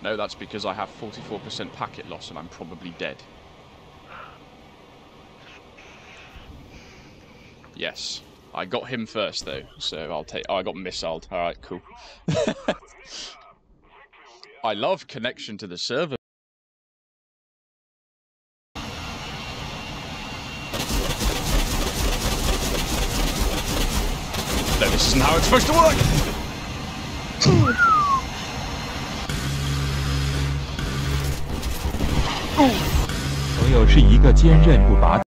No, that's because I have 44% packet loss and I'm probably dead. Yes. I got him first, though, so I'll take... Oh, I got missiled. Alright, cool. I love connection to the server. No, this isn't how it's supposed to work! 朋友是一个坚韧不拔。